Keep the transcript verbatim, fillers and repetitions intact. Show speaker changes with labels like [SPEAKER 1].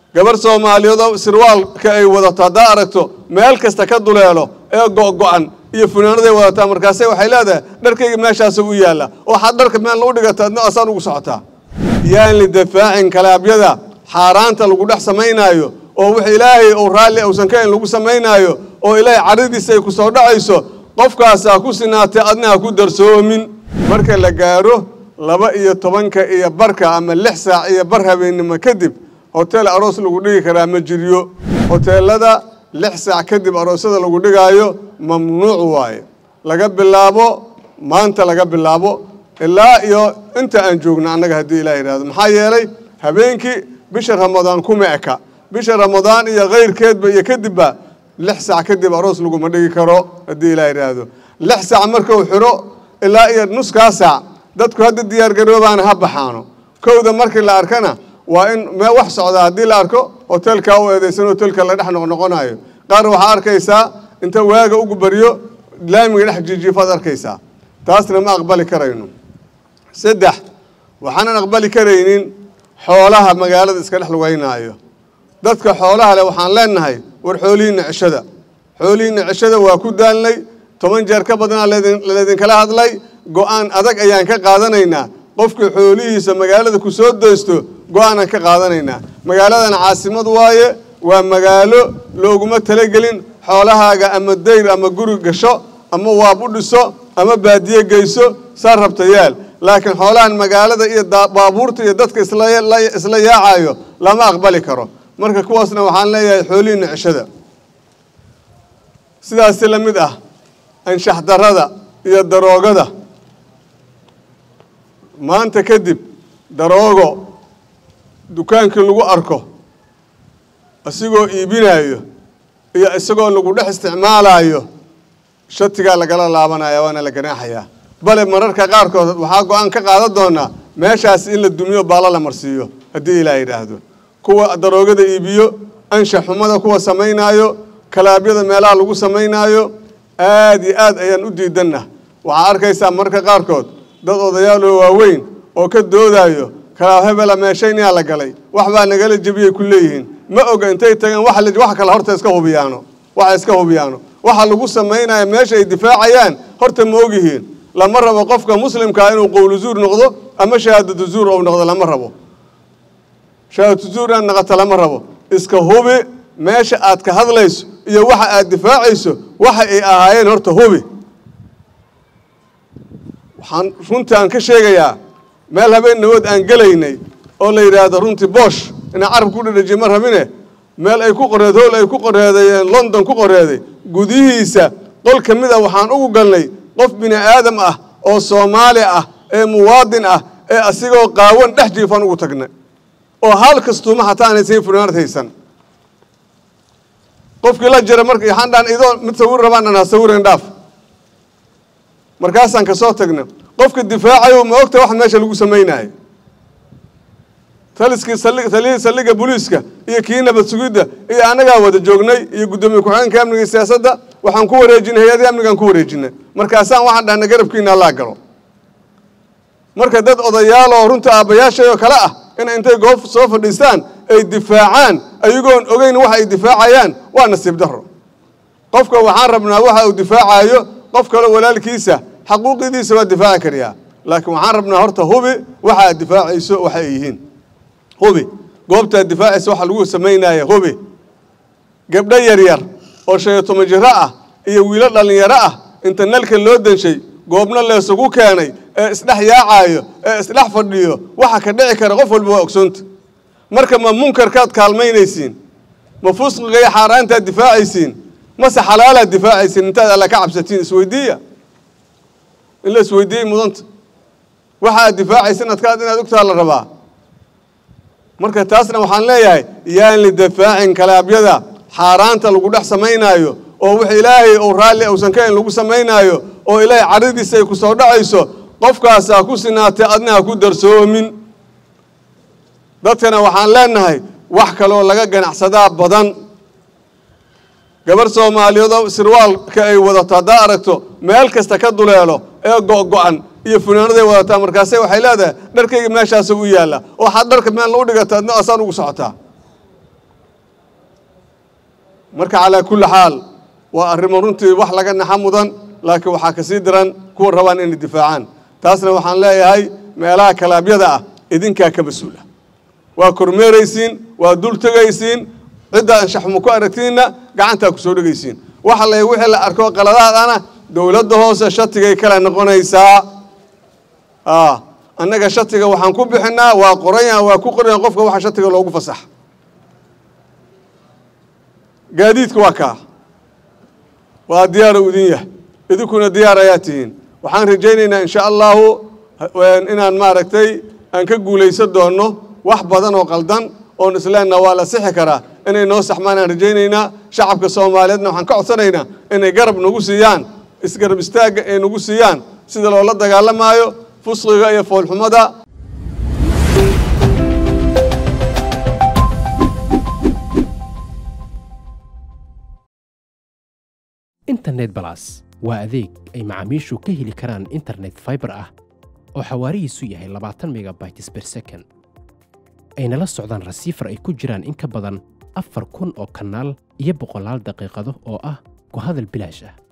[SPEAKER 1] gabar Soomaaliyeed sirwaalka ay wadato hadaa aragto meel kasta ka duleelo ee go'go'an iyo funaanada wadataa markaasay waxay leedahay dharkayga meeshaas u yaala oo xad dharka meel lagu dhigataadna asaan ugu socotaa yaan li difaacin kalaabyada xaaraanta lagu dhex sameynaayo oo wax Ilaahay oo raali uusan ka in lagu sameynaayo oo Ilaahay caridiisa ay ku soo dhacayso qofkaas ku sinaatay adna ku darsoomin marka la gaaro laba iyo tobanka iyo barka ama lix saac iyo bar habeenimo kadib hotel aroos lagu dhigi karaa ma jiriyo hotelada lix saac kadib aroosada lagu dhigaayo mamnuuc waaye laga bilaabo maanta laga bilaabo ilaa iyo inta aan joogno anaga hadii Ilaahay raado maxaa yeelay habeenkii bisha Ramadaan kuma eka bisha Ramadaan iyo qeyrkeedba iyo kadibba lix saac kadib aroos lagu ma dhigi karo hadii Ilaahay raado lix saac marka uu xiro ilaa iyo nus ka saac dadku hadda diyaar garoobaan ha baxaano kooda markii la arkana waa in ma wax socda hadii la arko hotelka oo eedeysan hotelka la dhax noqonayo qaar waxa arkaysa inta waaga ugu bariyo laamiga dhax jijiifad arkaysa taasna ma aqbali karayno saddex waxaan aqbali kareynin xoolaha magaalada iska dhax lugaynaayo dadka xoolaha leh waxaan leenahay war xooliina cishada xooliina cishada waa ku daalnay toban jeer ka badan leedin kala hadlay go'aan adag ayaan ka qaadanaynaa qofka xoolihiisa magaalada ku soo daysto go'aan ka qaadanaynaa magaaladan caasimad waaye waa magaalo looguma talagelin xoolahaaga ama deyr ama guri gasho ama waab u dhiso ama baadiye geyso saar rabtayaal laakiin xoolahan magaalada iyo baabuurta iyo dadka isla isla yaacayo lama aqbali karo marka kuwaasna waxaan leeyahay xooliina cishada sidaas la mid ah anshax darada iyo daroogada maanta kadib daroogo dukaankii lagu arko asigoo iibinayo iyo isagoo lagu dhex isticmaalayo shatiga lagala laabanaya waana la ganaaxaya bale mararka qaar kood waxa go'aan ka qaadan doona meeshaas in la dumiyo baala la marsiyo hadii Ilaahay raahdo kuwa daroogada iibiyo anshax xumada kuwa sameeynayo kalaabyada meelaha lagu sameeynayo aad iyo aad ayaan u diidana waxa arkaysaa marka qaar kood dad odayaal waaweyn oo ka doodayo kala hebel meeshaynaa la galay wax baa nagala jabiyay ku leeyihiin ma oga intay tagan wax la wax kala horta iska hubiyaano wax iska hubiyaano waxa lagu sameeynayo meesha ay difaacayaan horta ma ogihiin lama rabo qofka muslimka inuu qowl zuur noqdo ama shahaadadu zuur oo noqdo lama rabo shahaadadu zuur aan naqata lama rabo iska hubi meesha aad ka hadlayso iyo waxa aad difaacayso waxa ay ahaayeen horta hubi waxaan runtii aan ka sheegayaa meel habeen nabad aan galaynay oo la yiraahdo runtii Bosch in arab ku dhajay mar habine meel ay ku qoreedo ay ku qoreedayeen London ku qoreeday gudihiisa qol kamid ah waxaan ugu galnay qof bini aadam ah oo Soomaali ah ee muwaadin ah ee asigoo qaawan dhex jiifan ugu tagnay oo hal kastuuma hataa aanay sii funaanad haysan qofkii la jira markii xandaan idoo mid sawir rabaan ana sawiran dhaaf markaas aan ka soo tagnay qofka difaacayo ma ogta wax meesha lagu sameeynaay taliskii saliga saliga booliska iyo kiinaba sugida iyo anaga wada joognay iyo gudoomiye ku-xigeenka amniga siyaasadda waxaan ku wareejinay hay'adaha amniga ku wareejinay markaas aan waxaan dhahnay garabkiina la galo marka dad odayaal oo runta aabayaasha kala ah in intay goof soo fadhiistaan ay difaacaan ayagoon ogeyn waxa ay difaacayaan waa nasiib darro qofka waxaan rabnaa waxa uu difaacayo qof kale walaalkiisa xaquuqdiisa waa difaaci kariya laakiin waxaan rabnaa horta hubi waxa aad difaacayso waxa ay yihiin hubi goobta difaacayso waxa lagu sameeynayo hubi gabdho yar yar oo shayto majra ah iyo wiilal dhalinyaro ah inta nalka loo danshay goobna la isugu keenay ee isdhax yaacayo ee isdhax fadhiyo waxa ka dhici kara qof walba waa ogsoonta marka ma munkarkaad kaalmeynaysiin ma fusqiga iyo xaaraanta difaacaysiin ma saxalaala difaacaysiin inta alla ka cabsatiin isweydiiya illa isweydiiyay mudanta waxa difaacaysan adkaad inaad ogtaa la rabaa marka taasna waxaan leeyahay yaan li difaacin kalaabyada xaaraanta lagu dhex sameeynayo oo wax Ilaahay oo raali uusan ka in lagu sameeynayo oo Ilaahay caridiisa ay ku soo dhacayso qofkaas ku sinaatay adna ku darsoomin dadkana waxaan leenahay wax kale oo laga ganacsadaa badan gabar Soomaaliyeed sirwaalka ay wadato hadaa aragto meel kasta ka duleelo ee go'go'an iyo funaanada wadataa markaasay waxay leedahay dharkayga meeshaas u yaala oo xad dharka meel lagu dhigataadna asaan ugu socotaa marka calaa kulli xaal waa arrimo runtii wax laga naxa mudan laakiin waxaa ka sii diran kuwa rabaan inay difaacaan taasna waxaan leeyahay meelaha kalaabyada ah idinkaa ka mas-uula waa kormeeraysiin waa dul tegaysiin cidda anshaxmo ku aragtiinna gacantaa ku soo dhegaysiin waxa la wixii la arko qaladaadana dawladda hoose shatigay kala noqonaysaa ah annaga shatiga waxaan ku bixinaa waa qorayaan waa ku qorayaan qofka waxa shatiga loogu fasax gaadiidka waa ka waa diyaar u idin yahay idinkuna diyaar ayaa tihiin waxaan rajaynaynaa insha Allah inaan maaragtay aan ka guuleysan doono wax badan oo qaldan oo islaamna waa la sixi karaa inay noo saxmaan aan rajaynaynaa shacabka Soomaaliyeedna waxaan ka codsanaynaa inay garab nagu siiyaan isgarab istaaga ee nagu siiyaan sida loola dagaalamaayo fusqiga iyo foolxumada
[SPEAKER 2] internet plus waa adeeg ay macaamiishu ka heli karaan internet fiber ah oo xawaarihiisu yahay labaatan megabytes per second ayna la socdaan rasiifar ay ku jiraan in ka badan afar kun oo kanaal iyo boqolaal daqiiqado oo ah ku hadal bilaash ah.